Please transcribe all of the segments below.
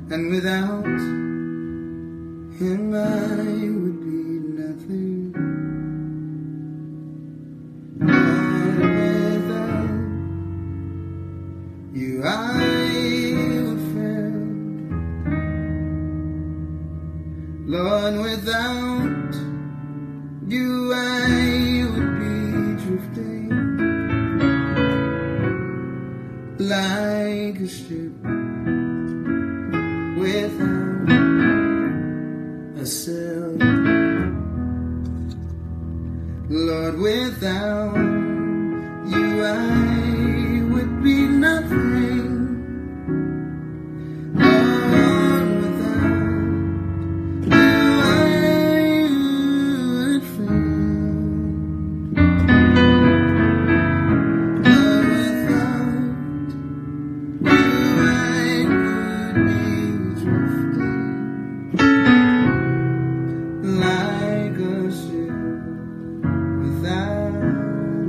and without him I would be nothing. Lord, without you I would fail. Lord, without you I would be drifting like a ship without a sail. Lord, without you I would be nothing. Lord, without you I would fail. Lord, without you I would be drifting like a ship without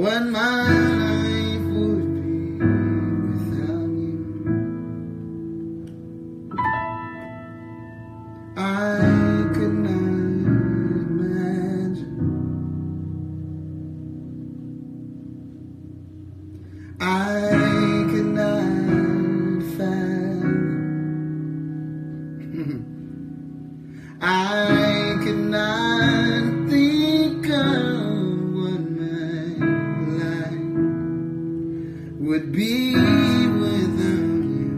what my life would be without you. I could not imagine. I could not fathom. I could not think of what my life would be without you.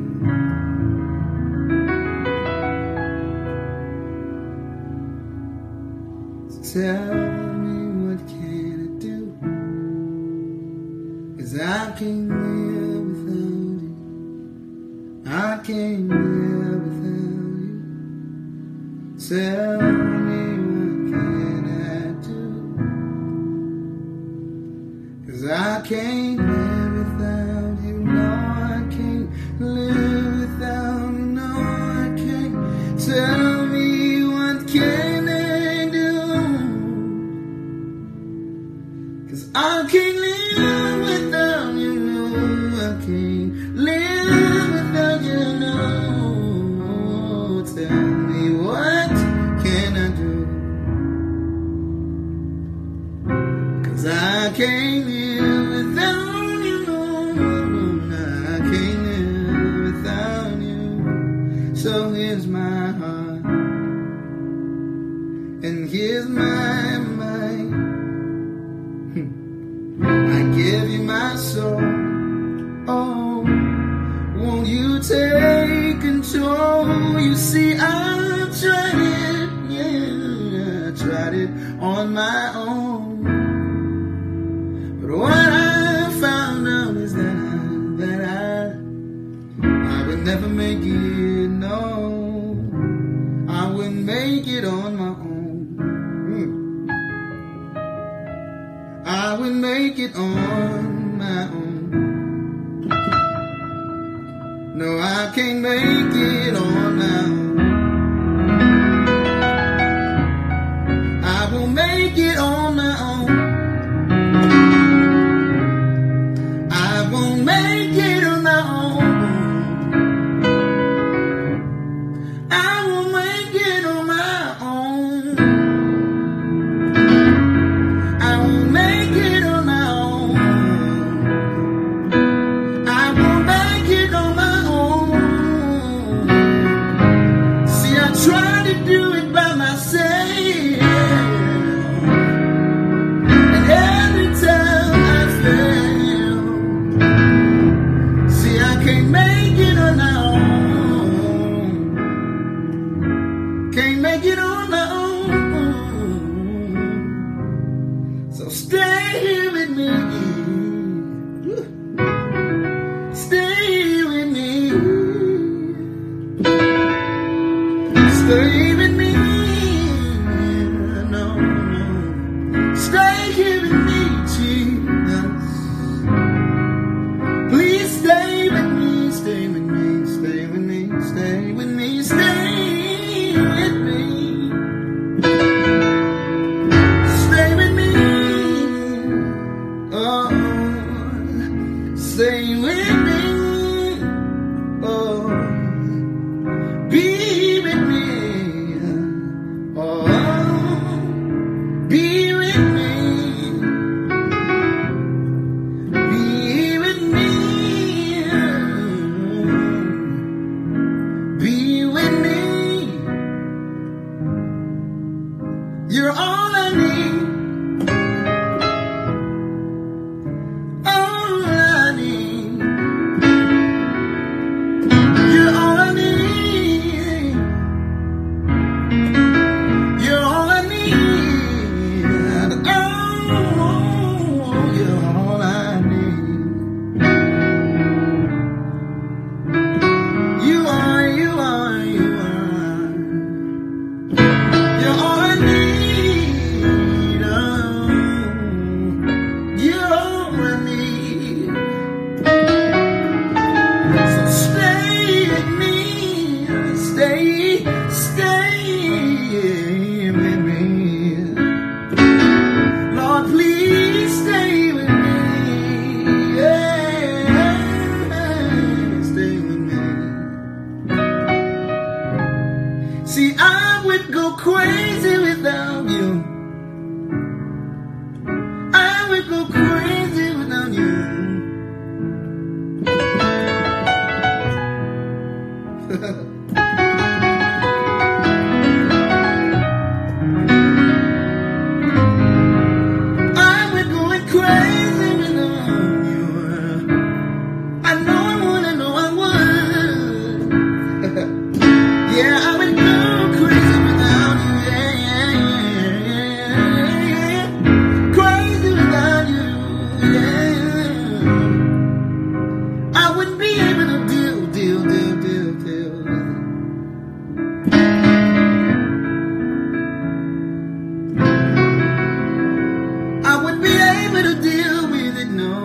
So tell me, what can I do? 'Cause I can't live without you. I can't live without you. Tell me, what can I do? 'Cause I can't live without you. No, I can't live without you. No, I can't. Tell me, what can I do? 'Cause I can't live without you. No, I can't live without you. No, tell me, what can I do? 'Cause I can't live without you. No, no, I can't live without you. So here's my heart, and here's my mind. I give you my soul. Oh, won't you take control? You see, I've tried it, yeah, I tried it on my own. But what I found out is that I would never make it, no. I wouldn't make it on my own. I would make it on my own. No, I can't make it on my own. I won't make it on my own. I won't make it on my own. I won't make it on my own. I won't make it on my own. I won't make it on my own. See, I tried to do it by myself, and every time I fail. See, I can't make it on my own. Can't make it on my own. So stay here with me. Stay with me. Stay with me. No, no. Stay here with me, Jesus. Please stay with me. Stay with me. Stay with me. Stay with me. Stay with me. Stay with me. Oh, stay with me. Oh, be with me. Oh, be with me. Be with me. Be with me. You're all I need. All I need. You're all I need. You're all I need. Oh, you're all I need. You are, you are, you are. You're all I need. Oh, you're all I need. So stay with me. Stay with me. Lord, please stay with me. See, I would go crazy without you. I would go crazy without you. I would go crazy without you. I know I would, I know I would. Yeah, I would go crazy without you. Yeah, yeah, yeah, yeah. Crazy without you. Yeah. I wouldn't be able to deal. I wouldn't be able to deal with it, no.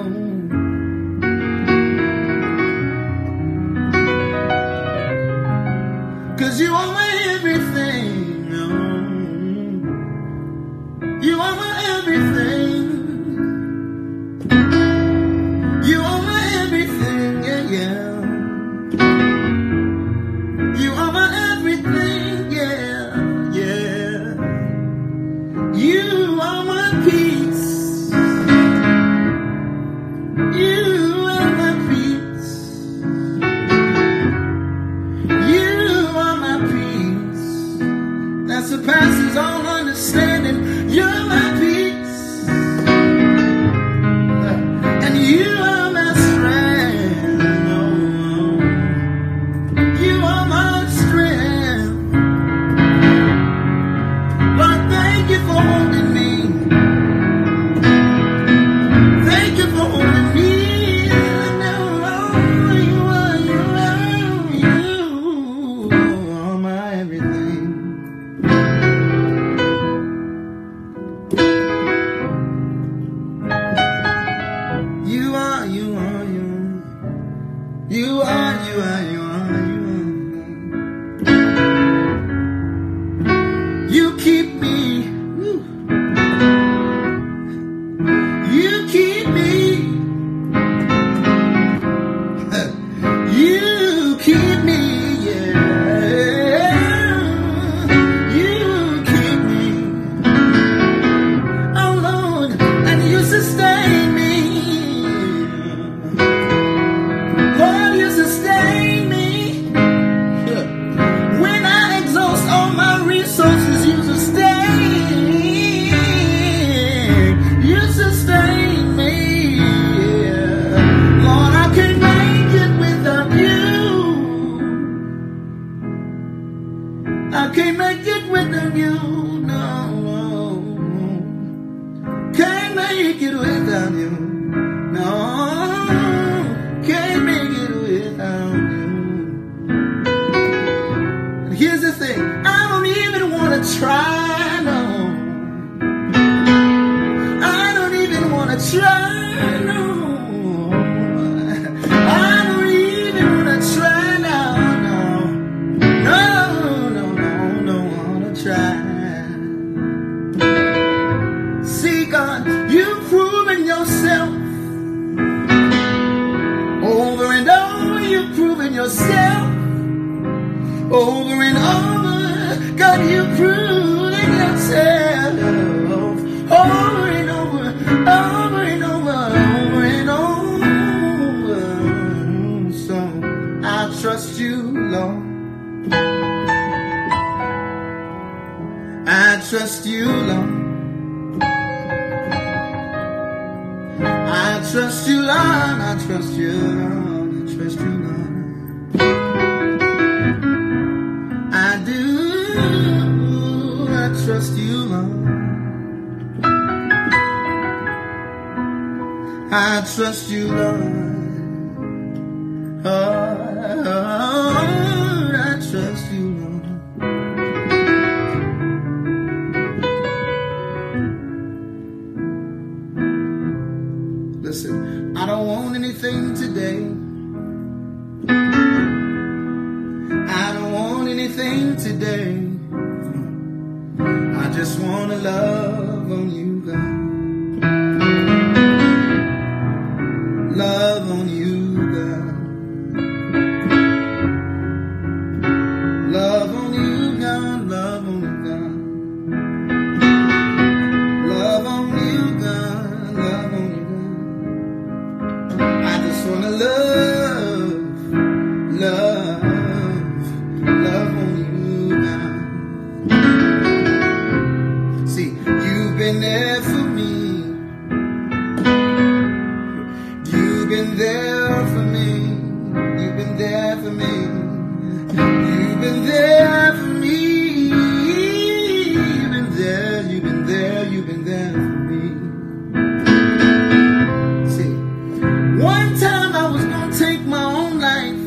Cause you are my everything, no. You are my everything. You are my everything, yeah, yeah. You are my everything, yeah, yeah. You are my peace. You are my peace. You are my peace that surpasses all understanding. You're my peace, and you are my strength. You are my strength. Lord, thank you for holding me. Thank you for holding me. You are my everything. You are. You keep me. You keep me. You keep me, yeah. You keep me. Oh Lord, and you sustain me. Lord, you sustain me. When I exhaust all my resources, you sustain. You sustain me. Lord, I can't make it without you. I can't make it without you, no. Can't make it without you, no. Can't make it without you. And here's the thing, I don't even want to try, no. I don't even want to try, no. I don't even want to try now, no. No, don't want to try. See, God, you've proven yourself over and over. You've proven yourself over and over. God, you've proven yourself over and over, over and over, over and over. So I trust you, Lord. I trust you, Lord. I trust you, Lord. I trust you, Lord. I trust you, Lord. I do. I trust you, Lord. I trust you, Lord. Oh, I trust you, Lord. Listen, I don't want anything today. I don't want anything today. I just want to love on you, God. Love on you, God. Love on you, God. been there for me. You've been there for me. You've been there for me. You've been there for me. You've been there, you've been there, you've been there for me. See, one time I was gonna take my own life.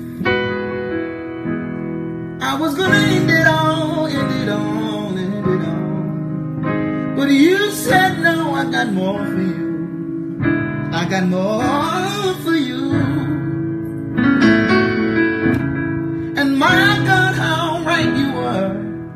I was gonna end it all, end it all, end it all. But you said no, I got more for you. I got more for you. And my God, how right you were.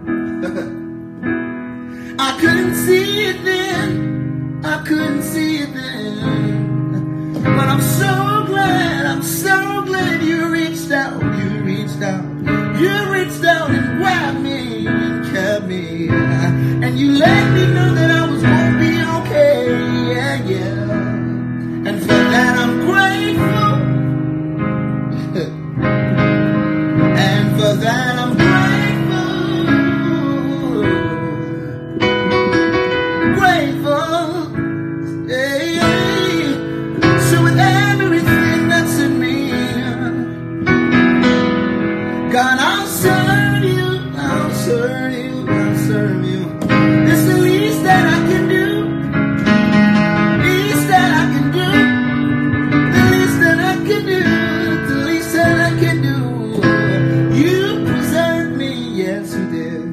I couldn't see it then. I couldn't see it then. But I'm so glad you reached out. You reached out. You reached out and grabbed me and kept me. And you let me know that I was gonna be okay. Yeah, yeah. And for that I'm grateful. And for that I'm grateful. Grateful. Hey. So with everything that's in me, God, I'll serve you, I'll serve you, I'll serve you. It's the least that I can do. Least that I can do. The least that I can do. The least that I can do. You preserved me, yes you did.